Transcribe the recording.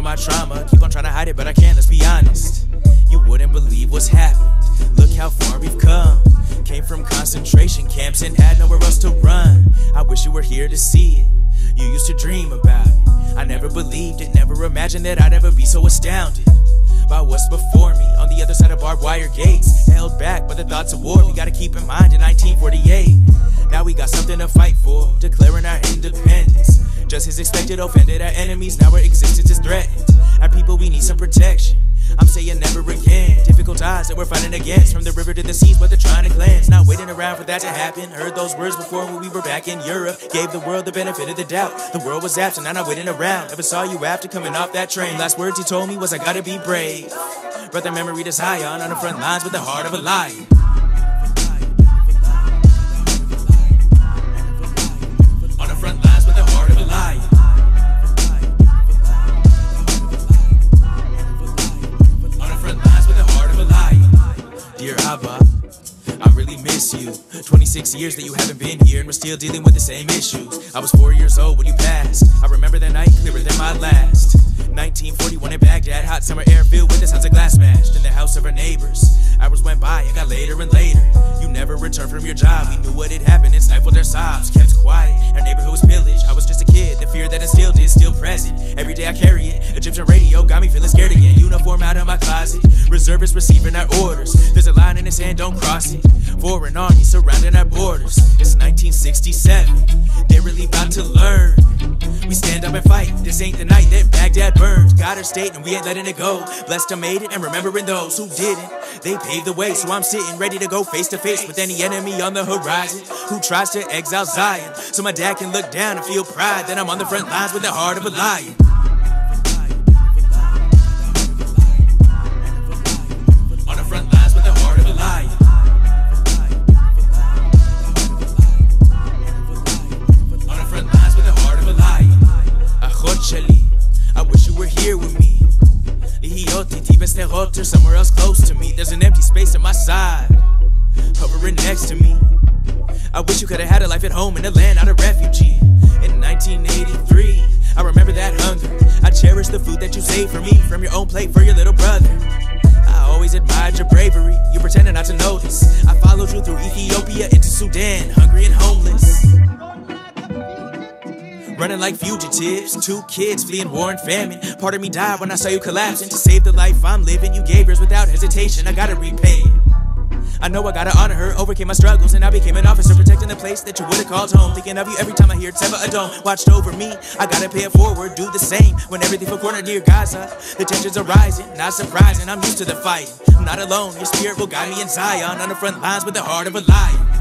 my trauma. Keep on trying to hide it, but I can't, let's be honest. You wouldn't believe what's happened. Look how far we've come. Came from concentration camps and had nowhere else to run. I wish you were here to see it. You used to dream about it. I never believed it, never imagined that I'd ever be so astounded by what's before me, on the other side of barbed wire gates. Held back by the thoughts of war, we gotta keep in mind in 1948. Now we got something to fight for, declaring our independence. Just as expected, offended our enemies, now our existence is threatened. Our people, we need some protection. I'm saying never again. Difficult odds that we're fighting against, from the river to the seas, what they're trying to cleanse. Not waiting around for that to happen. Heard those words before when we were back in Europe. Gave the world the benefit of the doubt. The world was absent, I'm not waiting around. Never saw you after coming off that train. Last words he told me was I gotta be brave. Brought the memory to Zion on the front lines with the heart of a lion. On the front lines with the heart of a lion. Dear Abba, I really miss you. 26 years that you haven't been here and we're still dealing with the same issues. I was 4 years old when you passed. I remember that night clearer than my last. 1941 in Baghdad, hot summer air filled with the sounds of glass smashed in the house of our neighbors. Hours went by and got later and later. You never returned from your job. We knew what had happened and stifled our sobs. Kept quiet, our neighborhood was pillaged. I was just a kid, the fear that instilled is still present. Every day I carry it. Egyptian radio got me feeling scared again. Uniform out of my closet, reservists receiving our orders. There's a line in the sand, don't cross it. Foreign army surrounding our borders. It's 1967, they're really about to learn. We stand up and fight, this ain't the night that Baghdad burns. Got our state and we ain't letting it go. Blessed I made it and remembering those who didn't. They paved the way, so I'm sitting ready to go face to face with any enemy on the horizon who tries to exile Zion. So my dad can look down and feel pride that I'm on the front lines with the heart of a lion. On the front lines with the heart of a lion. On the front lines with the heart of a lion. Achot shali, I wish you were here with me. Or somewhere else close to me. There's an empty space at my side, hovering next to me. I wish you could have had a life at home in a land not a refugee. In 1983, I remember that hunger. I cherish the food that you saved for me from your own plate for your little brother. I always admired your bravery, you pretended not to notice. I followed you through Ethiopia into Sudan, hungry and homeless. Running like fugitives, 2 kids fleeing war and famine. Part of me died when I saw you collapsing. To save the life I'm living, you gave yours without hesitation. I gotta repay it. I know I gotta honor her, overcame my struggles, and I became an officer protecting the place that you would've called home. Thinking of you every time I hear Teva Adom watched over me. I gotta pay it forward, do the same when everything fell cornered near Gaza. The tensions are rising, not surprising, I'm used to the fight. I'm not alone, your spirit will guide me in Zion, on the front lines with the heart of a lion.